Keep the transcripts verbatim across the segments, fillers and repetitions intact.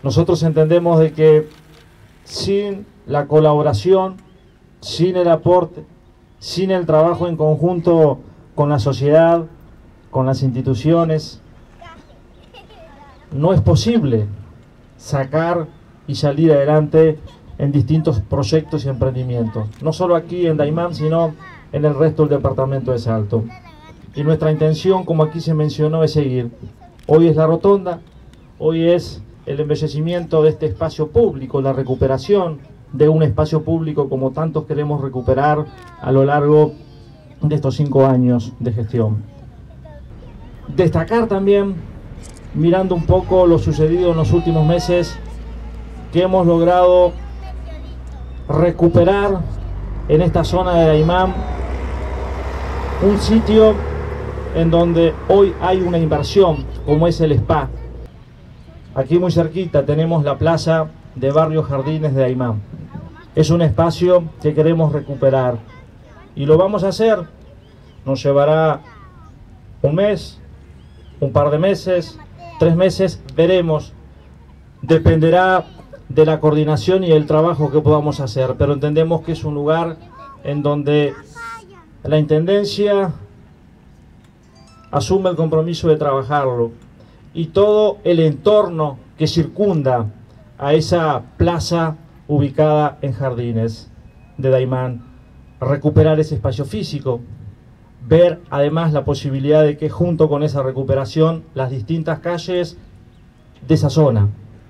Nosotros entendemos de que sin la colaboración, sin el aporte, sin el trabajo en conjunto con la sociedad, con las instituciones, no es posible sacar y salir adelante en distintos proyectos y emprendimientos, no solo aquí en Daymán, sino en el resto del departamento de Salto. Y nuestra intención, como aquí se mencionó, es seguir. Hoy es la rotonda, hoy es el embellecimiento de este espacio público, la recuperación de un espacio público como tantos queremos recuperar a lo largo de estos cinco años de gestión. Destacar también, mirando un poco lo sucedido en los últimos meses, que hemos logrado recuperar en esta zona de Daymán un sitio en donde hoy hay una inversión, como es el spa. Aquí muy cerquita tenemos la plaza de Barrio Jardines de Daymán. Es un espacio que queremos recuperar y lo vamos a hacer. Nos llevará un mes, un par de meses, tres meses, veremos. Dependerá de la coordinación y el trabajo que podamos hacer, pero entendemos que es un lugar en donde la Intendencia asume el compromiso de trabajarlo y todo el entorno que circunda a esa plaza ubicada en Jardines de Daymán, recuperar ese espacio físico, ver además la posibilidad de que junto con esa recuperación las distintas calles de esa zona.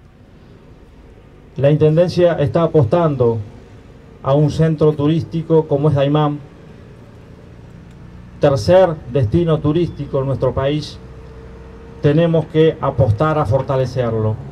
La Intendencia está apostando a un centro turístico como es Daymán, tercer destino turístico en nuestro país. Tenemos que apostar a fortalecerlo.